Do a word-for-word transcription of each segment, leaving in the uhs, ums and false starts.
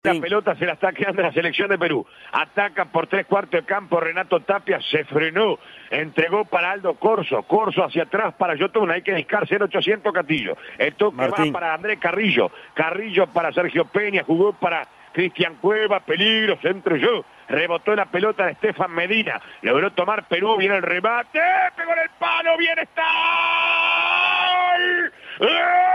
La pelota se la está quedando la selección de Perú. Ataca por tres cuartos de campo Renato Tapia, se frenó, entregó para Aldo Corso, Corso hacia atrás para Yotun, hay que discar cero ochocientos Castillo. El toque Martín. Va para Andrés Carrillo, Carrillo para Sergio Peña, jugó para Cristian Cueva, peligro, centro yo, rebotó la pelota de Estefan Medina, logró tomar Perú, viene el remate, pegó en el palo, bien está. ¡Gol!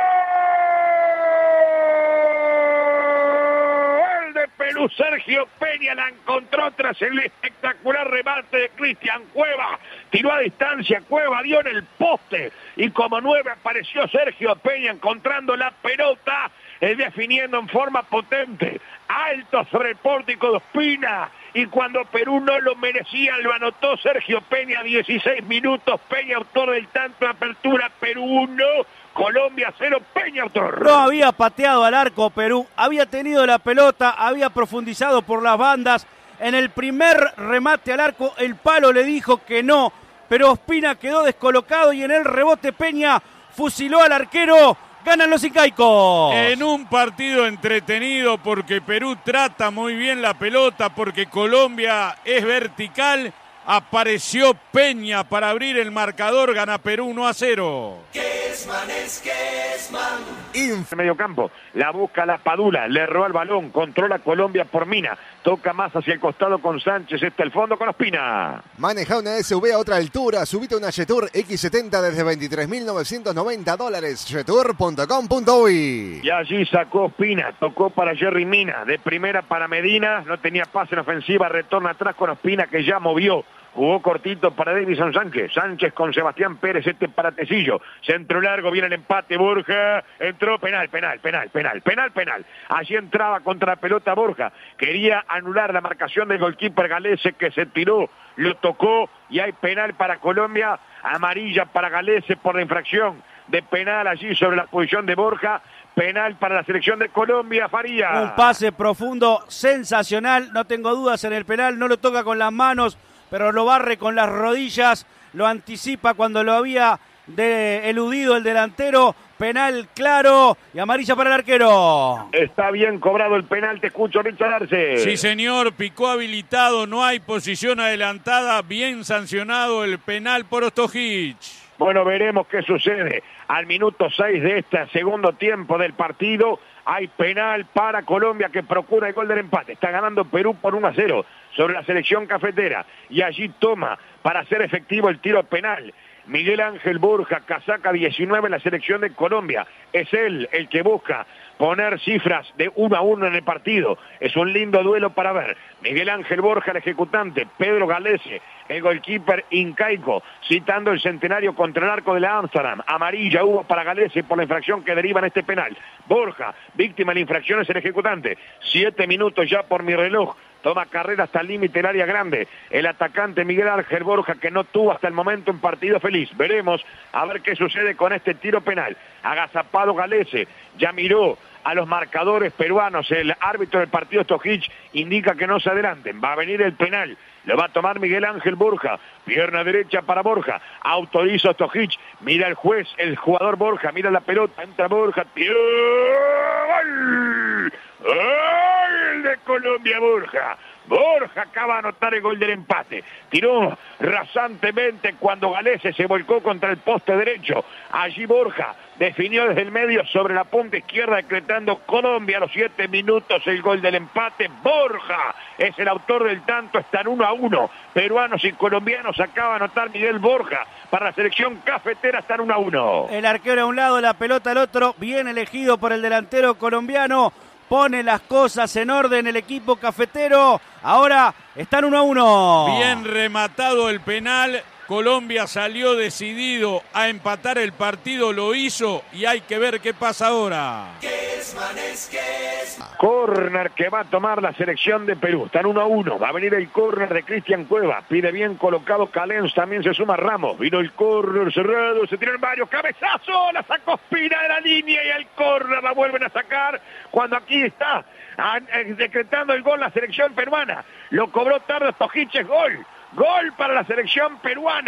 Perú, Sergio Peña la encontró tras el espectacular remate de Cristian Cueva, tiró a distancia, Cueva dio en el poste y como nueve apareció Sergio Peña encontrando la pelota, eh, definiendo en forma potente, alto sobre el pórtico de Ospina, y cuando Perú no lo merecía lo anotó Sergio Peña, dieciséis minutos, Peña autor del tanto de apertura, Perú uno, Colombia cero, Peña autor. No había pateado al arco Perú, había tenido la pelota, había profundizado por las bandas. En el primer remate al arco el palo le dijo que no, pero Ospina quedó descolocado y en el rebote Peña fusiló al arquero. Ganan los incaicos. En un partido entretenido porque Perú trata muy bien la pelota, porque Colombia es vertical. Apareció Peña para abrir el marcador, gana Perú uno a cero. Kesman es Kesman. En medio campo, la busca la Padula, le roba el balón, controla Colombia por Mina, toca más hacia el costado con Sánchez, está el fondo con Ospina. Maneja una S U V a otra altura, subite una Jetour equis setenta desde veintitrés mil novecientos noventa dólares, jetour punto com punto uy. Y allí sacó Ospina, tocó para Jerry Mina, de primera para Medina, no tenía pase en ofensiva, retorna atrás con Ospina que ya movió. Jugó cortito para Davison Sánchez. Sánchez con Sebastián Pérez, este para Tecillo. Centro largo, viene el empate, Borja. Entró, penal, penal, penal, penal, penal, penal. Allí entraba contra la pelota Borja. Quería anular la marcación del goalkeeper Galese que se tiró, lo tocó y hay penal para Colombia. Amarilla para Galese por la infracción de penal allí sobre la posición de Borja. Penal para la selección de Colombia, Faría. Un pase profundo, sensacional. No tengo dudas en el penal, no lo toca con las manos, pero lo barre con las rodillas, lo anticipa cuando lo había de eludido el delantero. Penal claro y amarilla para el arquero. Está bien cobrado el penal, te escucho, Richard Arce. Sí, señor, picó habilitado, no hay posición adelantada, bien sancionado el penal por Ostojic. Bueno, veremos qué sucede. Al minuto seis de este segundo tiempo del partido, hay penal para Colombia que procura el gol del empate. Está ganando Perú por uno a cero sobre la selección cafetera. Y allí toma para hacer efectivo el tiro penal Miguel Ángel Borja, casaca diecinueve en la selección de Colombia. Es él el que busca poner cifras de uno a uno en el partido. Es un lindo duelo para ver. Miguel Ángel Borja, el ejecutante. Pedro Galese, el goalkeeper incaico, citando el centenario contra el arco de la Amsterdam. Amarilla hubo para Galese por la infracción que deriva en este penal. Borja, víctima de la infracción, es el ejecutante. Siete minutos ya por mi reloj. Toma carrera hasta el límite del área grande. El atacante Miguel Ángel Borja, que no tuvo hasta el momento un partido feliz. Veremos a ver qué sucede con este tiro penal. Agazapado Galese, ya miró a los marcadores peruanos. El árbitro del partido Ostojic indica que no se adelanten. Va a venir el penal. Lo va a tomar Miguel Ángel Borja. Pierna derecha para Borja. Autoriza Ostojic. Mira el juez, el jugador Borja. Mira la pelota. Entra Borja. ¡Tiro! ¡Gol! ¡Gol de Colombia, Borja! Borja acaba de anotar el gol del empate. Tiró rasantemente cuando Galese se volcó contra el poste derecho. Allí Borja definió desde el medio sobre la punta izquierda, decretando Colombia a los siete minutos el gol del empate. Borja es el autor del tanto, están uno a uno. Peruanos y colombianos acaba de anotar Miguel Borja. Para la selección cafetera están uno a uno. El arquero a un lado, la pelota al otro, bien elegido por el delantero colombiano. Pone las cosas en orden el equipo cafetero. Ahora están uno a uno. Bien rematado el penal. Colombia salió decidido a empatar el partido, lo hizo y hay que ver qué pasa ahora. Kesman es Kesman. Córner que va a tomar la selección de Perú. Están uno a uno. Va a venir el córner de Cristian Cueva. Pide bien colocado Calens. También se suma Ramos. Vino el córner cerrado. Se tiran varios. ¡Cabezazo! La sacó Ospina de la línea y el córner la vuelven a sacar. Cuando aquí está decretando el gol la selección peruana. Lo cobró tarde Ostojic. Gol. Gol para la selección peruana.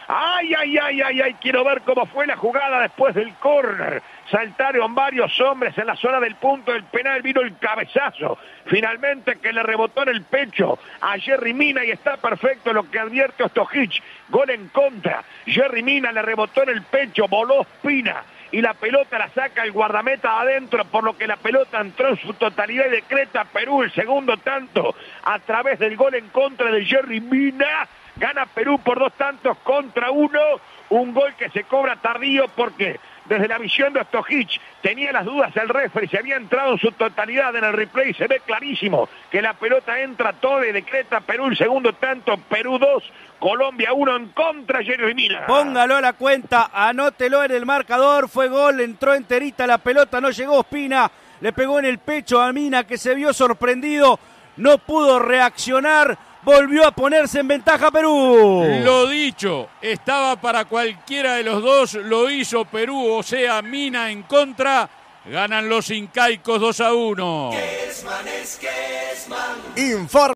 Ay, ay, ay, ay, ay, quiero ver cómo fue la jugada después del córner. Saltaron varios hombres en la zona del punto del penal, vino el cabezazo. Finalmente que le rebotó en el pecho a Jerry Mina y está perfecto lo que advierte Ostojic. Gol en contra. Jerry Mina le rebotó en el pecho, voló Ospina. Y la pelota la saca el guardameta adentro, por lo que la pelota entró en su totalidad y decreta Perú el segundo tanto a través del gol en contra de Jerry Mina. Gana Perú por dos tantos contra uno, un gol que se cobra tardío porque desde la visión de Ostojic tenía las dudas el referee, se había entrado en su totalidad en el replay, se ve clarísimo que la pelota entra toda y decreta Perú el segundo tanto, Perú dos, Colombia uno en contra de Jerry Mina. Póngalo a la cuenta, anótelo en el marcador, fue gol, entró enterita la pelota, no llegó Ospina, le pegó en el pecho a Mina que se vio sorprendido, no pudo reaccionar, volvió a ponerse en ventaja Perú. Lo dicho, estaba para cualquiera de los dos, lo hizo Perú, o sea, Mina en contra, ganan los incaicos dos a uno. Kesman es Kesman. Informa.